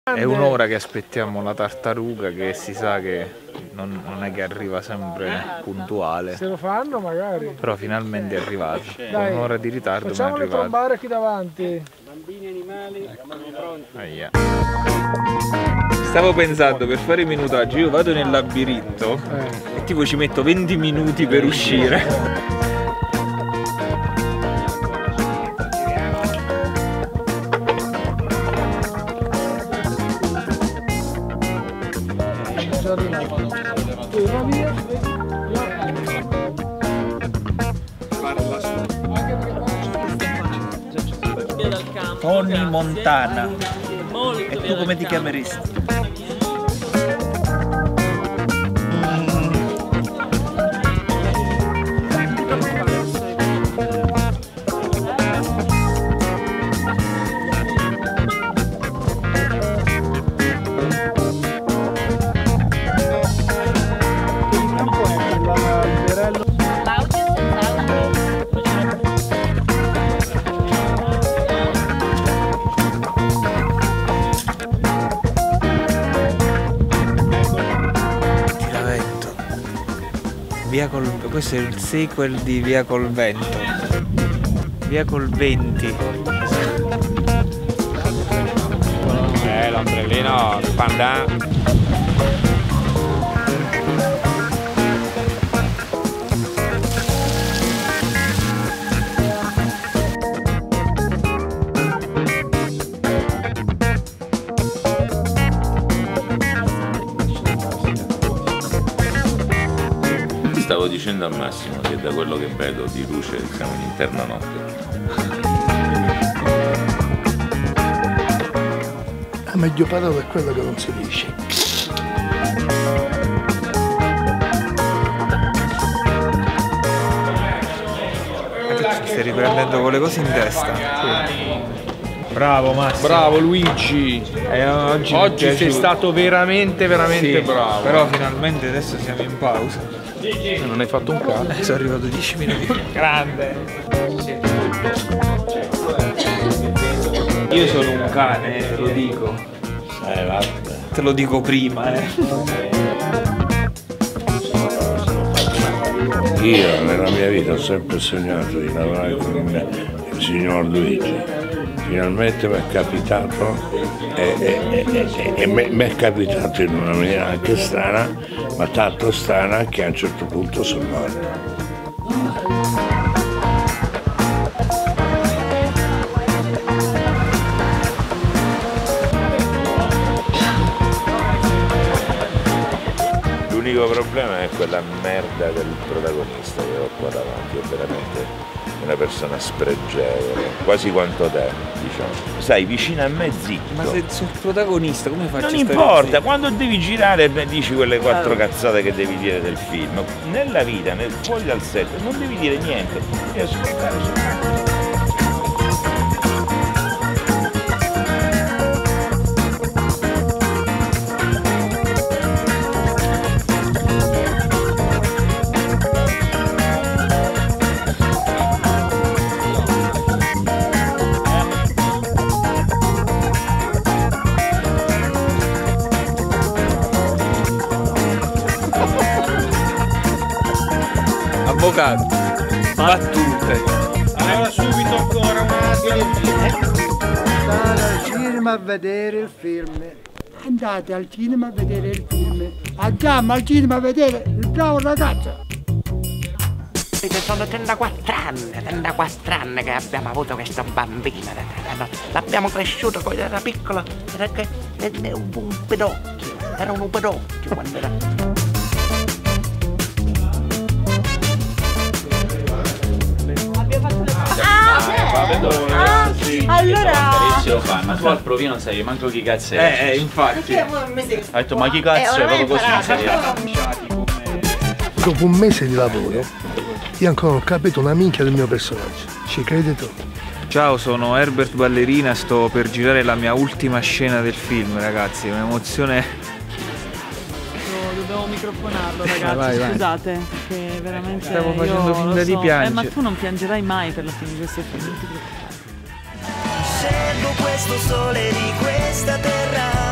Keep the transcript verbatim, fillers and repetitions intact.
È un'ora che aspettiamo la tartaruga, che si sa che non, non è che arriva sempre puntuale. Se lo fanno magari. Però finalmente è arrivato. Con un'ora di ritardo ma è facciamole arrivato. trombare qui davanti. Bambini animali, siamo pronti. Aia. Stavo pensando, per fare i minutaggi io vado nel labirinto eh. e tipo ci metto venti minuti per uscire. Tony Montana. E tu come ti chiameresti? Via col... Questo è il sequel di Via col vento. Via col venti. Eh, l'ombrellino, il pandan. Stavo dicendo al Massimo che da quello che vedo di luce siamo in interna notte. La meglio parola è quella che non si dice. Ci stai riprendendo con le cose in testa. Sì. Bravo Massimo. Bravo Luigi. E oggi oggi sei stato veramente veramente sì, bravo. Però finalmente adesso siamo in pausa. Non hai fatto un cazzo. Eh, sono arrivato dieci minuti. Grande. Io sono un cane, te lo dico. Eh, vabbè. Te lo dico prima, eh. Io nella mia vita ho sempre sognato di lavorare con il signor Luigi. Finalmente mi è capitato e, e, e, e mi è capitato in una maniera anche strana, ma tanto strana che a un certo punto sono morto. L'unico problema è quella merda del protagonista che ho qua davanti, è veramente una persona spregevole, quasi quanto te, diciamo. Sai, vicino a me zitto. Ma se sul protagonista come faccio? Non importa, quando devi girare dici quelle quattro allora. cazzate che devi dire del film. Nella vita, nel, fuori dal set, non devi dire niente, devi ascoltare soltanto. Avvocato, battute. Allora subito ancora una Andate al cinema a vedere il film. Andate al cinema a vedere il film. Andiamo al cinema a vedere il bravo ragazzo. Sono trentaquattro anni, trentaquattro anni che abbiamo avuto questo bambino. L'abbiamo cresciuto quando era piccolo, era che era un pedocchio, era un pedocchio quando era. Ah, allora lo fanno, tu al provino non sai manco chi cazzo è. Eh, eh, infatti. Ha detto ma chi cazzo è? Proprio così sei. Dopo un mese di lavoro io ancora non ho capito una minchia del mio personaggio. Ci credi tu? Ciao, sono Herbert Ballerina, sto per girare la mia ultima scena del film, ragazzi, è un'emozione. Dobbiamo microfonarlo, ragazzi, vai, vai. Scusate, perché veramente stavo facendo io finta di so. piangere. Eh, ma tu non piangerai mai per la fine di questo film, non ti preoccupare. Scelgo questo sole di questa terra